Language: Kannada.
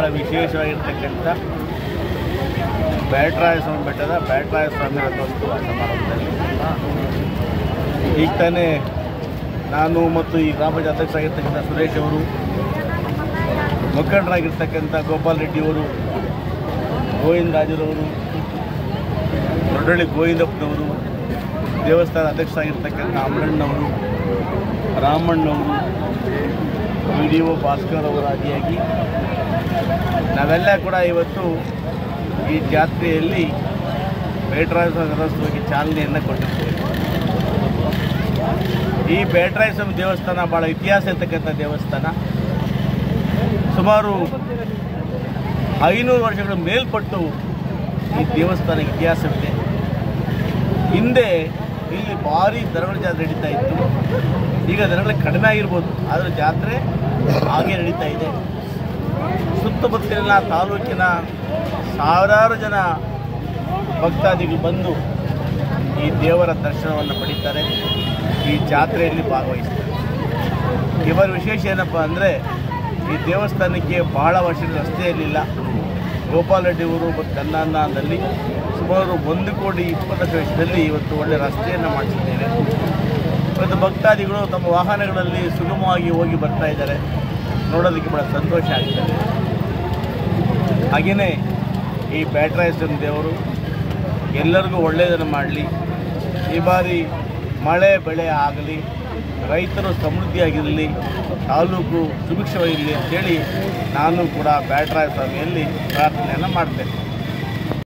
ಭಾಳ ವಿಶೇಷವಾಗಿರ್ತಕ್ಕಂಥ ಬ್ಯಾಟರಾಯ ಸ್ವಾಮಿ ಬೆಟ್ಟದ ಬ್ಯಾಟರಾಯ ಸ್ವಾಮಿ ರಥೋತ್ಸವ ಸಮಾರಂಭದಲ್ಲಿ ಈಗ ತಾನೇ ನಾನು ಮತ್ತು ಈ ಗ್ರಾಮ ಪಂಚಾಯತ್ ಅಧ್ಯಕ್ಷರಾಗಿರ್ತಕ್ಕಂಥ ಸುರೇಶ್ ಅವರು, ಮುಖಂಡರಾಗಿರ್ತಕ್ಕಂಥ ಗೋಪಾಲ್ ರೆಡ್ಡಿಯವರು, ಗೋವಿಂದ ರಾಜರವರು, ದೊಡ್ಡಳ್ಳಿ ಗೋವಿಂದಪ್ಪನವರು, ದೇವಸ್ಥಾನ ಅಧ್ಯಕ್ಷರಾಗಿರ್ತಕ್ಕಂಥ ಅಮರಣ್ಣವರು, ರಾಮಣ್ಣವರು, PDO ಭಾಸ್ಕರ್ ಅವರ ಆದಿಯಾಗಿ ನಾವೆಲ್ಲ ಕೂಡ ಇವತ್ತು ಈ ಜಾತ್ರೆಯಲ್ಲಿ ಬ್ಯಾಟರಾಯ ಸ್ವಾಮಿ ರಥೋತ್ಸವಕ್ಕೆ ಚಾಲನೆಯನ್ನು ಕೊಟ್ಟಿದ್ದೇವೆ. ಈ ಬ್ಯಾಟರಾಯ ಸ್ವಾಮಿ ದೇವಸ್ಥಾನ ಭಾಳ ಇತಿಹಾಸ ಇರ್ತಕ್ಕಂಥ ದೇವಸ್ಥಾನ. ಸುಮಾರು 500 ವರ್ಷಗಳ ಮೇಲ್ಪಟ್ಟು ಈ ದೇವಸ್ಥಾನ ಇತಿಹಾಸವಿದೆ. ಹಿಂದೆ ಇಲ್ಲಿ ಭಾರಿ ದನಗಳ ಜಾತ್ರೆ ನಡೀತಾ ಇತ್ತು. ಈಗ ದನಗಳು ಕಡಿಮೆ ಆಗಿರ್ಬೋದು, ಆದರೆ ಜಾತ್ರೆ ಹಾಗೆ ನಡೀತಾ ಇದೆ. ಸುತ್ತಮುತ್ತಲಿನ ತಾಲೂಕಿನ ಸಾವಿರಾರು ಜನ ಭಕ್ತಾದಿಗಳು ಬಂದು ಈ ದೇವರ ದರ್ಶನವನ್ನು ಪಡೀತಾರೆ, ಈ ಜಾತ್ರೆಯಲ್ಲಿ ಭಾಗವಹಿಸ್ತಾರೆ. ಇವರ ವಿಶೇಷ ಏನಪ್ಪ ಅಂದರೆ, ಈ ದೇವಸ್ಥಾನಕ್ಕೆ ಬಹಳ ವರ್ಷದ ರಸ್ತೆ ಇರಲಿಲ್ಲ. ಗೋಪಾಲ್ ರೆಡ್ಡಿಯವರು ಮತ್ತು ಕನ್ನಡದಲ್ಲಿ ಸುಮಾರು 1,20,20,00,000 ವೆಚ್ಚದಲ್ಲಿ ಇವತ್ತು ಒಳ್ಳೆಯ ರಸ್ತೆಯನ್ನು ಮಾಡಿಸಿದ್ದೇವೆ. ಇವತ್ತು ಭಕ್ತಾದಿಗಳು ತಮ್ಮ ವಾಹನಗಳಲ್ಲಿ ಸುಗಮವಾಗಿ ಹೋಗಿ ಬರ್ತಾ ಇದ್ದಾರೆ. ನೋಡೋದಕ್ಕೆ ಬಹಳ ಸಂತೋಷ ಆಗ್ತದೆ. ಹಾಗೆಯೇ ಈ ಬ್ಯಾಟರಾಯ ಸ್ವಾಮಿ ದೇವರು ಎಲ್ಲರಿಗೂ ಒಳ್ಳೆಯದನ್ನು ಮಾಡಲಿ. ಈ ಬಾರಿ ಮಳೆ ಬೆಳೆ ಆಗಲಿ, ರೈತರು ಸಮೃದ್ಧಿಯಾಗಿರಲಿ, ತಾಲೂಕು ಸುಭಿಕ್ಷವಾಗಿರಲಿ ಅಂತೇಳಿ ನಾನು ಕೂಡ ಬ್ಯಾಟರಾಯ ಸ್ವಾಮಿಯಲ್ಲಿ ಪ್ರಾರ್ಥನೆಯನ್ನು ಮಾಡ್ತೇನೆ.